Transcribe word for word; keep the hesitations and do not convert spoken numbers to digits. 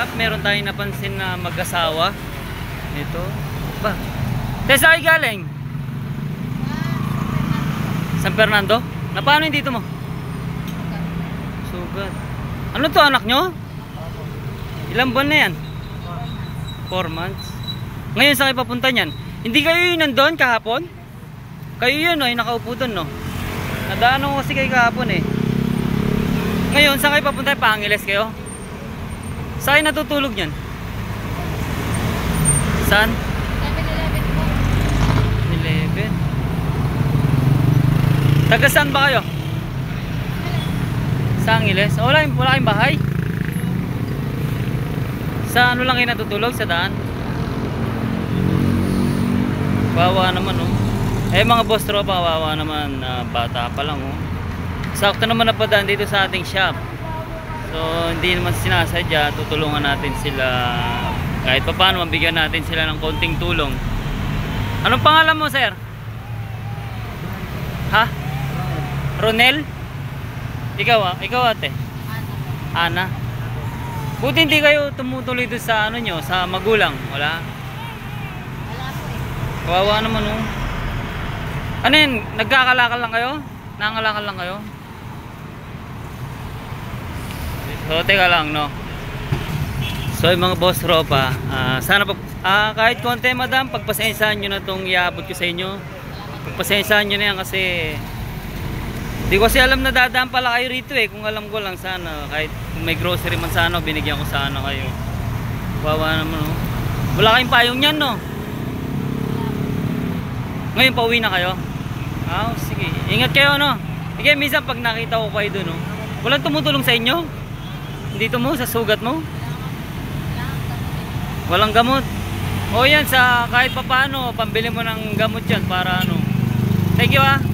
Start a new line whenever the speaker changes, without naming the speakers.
shop, meron tayong napansin na mag-asawa. Ito. Ba? Tesa, ay galing? San Fernando? Na paano yung dito mo? Sugat. Ano to, anak nyo? Ilang buwan na yan? four months. Ngayon saan kayo papunta niyan? Hindi kayo yun nandun kahapon? Kayo yun o, yung nakaupo dun no? Nadaan ko kasi kayo kahapon eh. Ngayon saan kayo papunta? Pangiles kayo? Saan kayo natutulog niyan? Saan?
seven eleven po.
eleven. Taga saan ba kayo? Sa Angeles? Wala, wala kayong bahay? Sa ano lang kayo natutulog? Sa daan? Wawa naman oh. Eh mga boss tropa, wawa naman. uh, Bata pa lang oh. Sakto naman napadaan dito sa ating shop. So hindi naman sinasadya. Tutulungan natin sila. Kahit pa paano mabigyan natin sila ng konting tulong. Anong pangalan mo sir? Ha? Ronel? Ikaw ah? Ikaw ate? Ana. Buti hindi kayo tumutuloy doon sa ano nyo, sa magulang. Wala?
Wala po eh.
Kawawa naman oh. Ano yun? Nagkakalakal lang kayo? Nangalakal lang kayo? So teka lang no. So yung mga boss tropa, uh, sana pag, uh, kahit konti madam, pagpasensyahan nyo na itong iabot ko sa inyo. Pagpasensyahan nyo na yan kasi di ko kasi alam na dadaan pala kayo rito eh. Kung alam ko lang sana, kahit may grocery man sana, binigyan ko sana kayo. Wawa naman oh. Wala kayong payong yan no. Ngayon pauwi na kayo. Ah, sige, ingat kayo no. Sige, minsan pag nakita ko kayo doon no, walang tumutulong sa inyo dito mo, sa sugat mo. Walang gamot. O yan, sa kahit pa paano pambili mo ng gamot yan para ano. Thank you ah.